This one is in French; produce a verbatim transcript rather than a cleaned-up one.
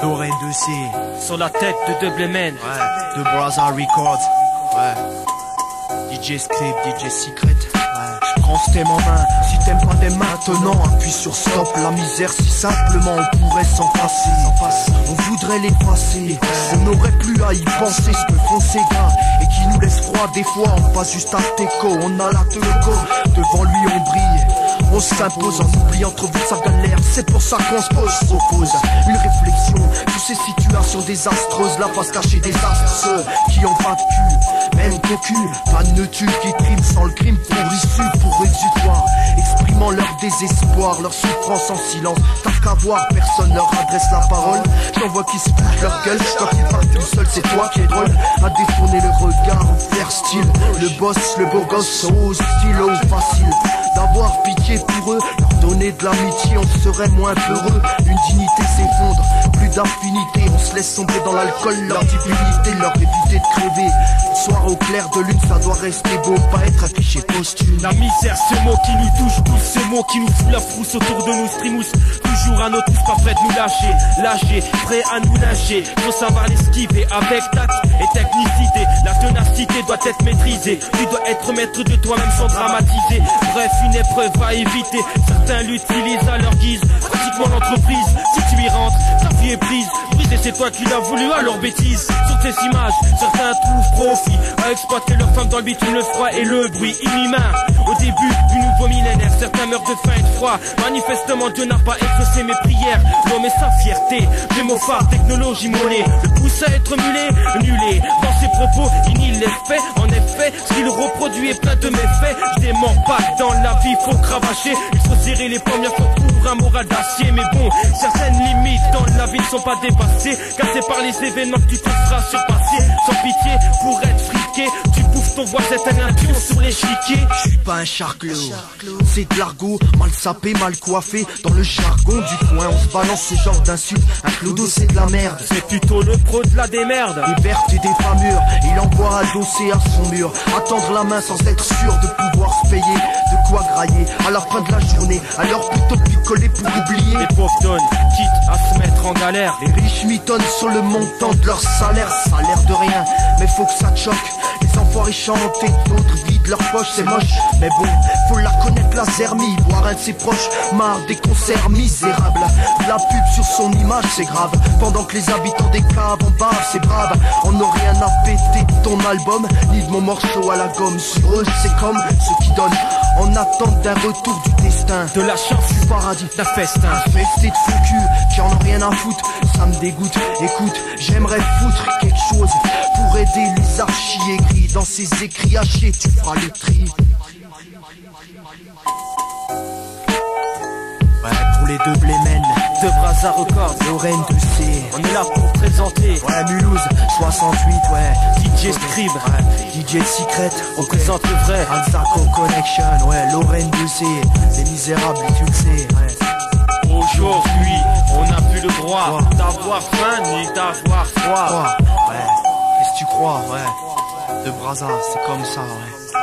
Lorraine de C. Sur la tête de Dublemen. Ouais. De Braza Records. Ouais. D J Script, D J Secret. Ouais. J'prends ce thème en main. Si t'aimes pas dès maintenant, appuie sur stop. La misère, si simplement on pourrait s'en passer. On voudrait l'effacer. On n'aurait plus à y penser. Ce que font ces gars et qui nous laisse froid des fois. On passe juste à Teco. On a la teco. Devant lui on brille. On s'impose en oubliant trop vite sa galère. C'est pour ça qu'on se pose, s'oppose. Une réflexion sur ces situations désastreuses. La face cachée des astres, ceux qui ont pas de cul, même qu'au cul. Pas de tue qui trime sans le crime pour issue, pour exutoire. Exprimant leur désespoir, leur souffrance en silence. T'as qu'à voir, personne leur adresse la parole. J'en vois qui se bouge leur gueule. Quand ils partent tout seul, c'est toi qui es drôle. À détourner le regard ou faire style. Le boss, le beau gosse, au stylo facile. D'avoir pitié pour eux, leur donner de l'amitié, on serait moins peureux. Une dignité s'effondre, plus d'affinité, on se laisse sombrer dans l'alcool, leur divinité, leur éviter de crever. Le soir au clair de lune, ça doit rester beau, pas être affiché posthume. La misère, ce mot qui nous touche tous, ce mot qui nous fout la frousse autour de nous, strimousse. Toujours à notre touche, pas prêt de nous lâcher, lâcher, prêt à nous lâcher. Faut savoir l'esquiver avec tact et technicité. La ténacité doit être maîtrisée, tu dois être maître de toi-même sans dramatiser. Bref, une épreuve à éviter, certains l'utilisent à leur guise. Pratiquement l'entreprise, si tu y rentres, ta vie est prise. Brisé, c'est toi qui l'as voulu à leur bêtise. Sur tes images, certains trouvent profit à exploiter leurs femmes dans le bitume, le froid et le bruit inhumain. Au début du nouveau millénaire, certains meurent de faim et de froid. Manifestement, Dieu n'a pas exaucé mes prières. L'homme et sa fierté, des mots phares, technologie, monnaie, le pousse à être mulé, nulé. Dans ses propos, il nie les faits. En effet, ce qu'il reproduit est plein de méfaits. Je dément pas que dans la vie, faut cravacher. Il faut serrer les pommes, il faut couvrir un moral d'acier. Mais bon, certaines limites dans la vie ne sont pas dépassées. Cassées par les événements que tu te seras surpassé. Sans pitié, pour être friqué, tu bouffes ton voisin, t'as un pion sur l'échiquier. Je suis pas un charclos, c'est de l'argot, mal sapé, mal coiffé. Dans le jargon du coin, on se balance ce genre d'insultes. Un clodo, c'est de la merde. C'est plutôt le pro de la démerde. Des vertes et des pas mûres, il envoie adosser à son mur. Attendre la main sans être sûr de pouvoir se payer. De quoi grailler à la fin de la journée. Alors plutôt picoler pour oublier. Les pauvres donnent, quitte à se mettre en galère. Les riches mitonnent sur le montant de leur salaire. Ça a l'air de rien, mais faut que ça te choque. Les enfoirés chantent et d'autres vident leur poche. C'est moche, mais bon, faut la connaître la zermie. Voir un de ses proches, marre des concerts misérables. La pub sur son image, c'est grave. Pendant que les habitants des caves en bavent, c'est brave. On n'a rien à péter de ton album, ni de mon morceau à la gomme. Sur eux, c'est comme ceux qui donnent en attente d'un retour du destin. De la chance, du paradis, d'un festin. Infesté de faux cul qui en ont rien à foutre. Ça me dégoûte, écoute, j'aimerais foutre quelque chose pour aider les archis aigris. Dans ces écrits hachés, tu feras le tri. Ouais, pour les deux blémen de Braza Records, Lorraine de C. On est là pour présenter. Ouais, Mulhouse, soixante-huit, ouais. D J Script, ouais. D J Secret, on okay. Présente le vrai. Anzaco Connection, ouais. Lorraine de C. Les misérables, tu le sais, ouais. Aujourd'hui, on n'a plus le droit ouais. d'avoir faim ni d'avoir froid. Ouais, qu'est-ce que tu crois, ouais. De Braza, c'est comme ça, ouais.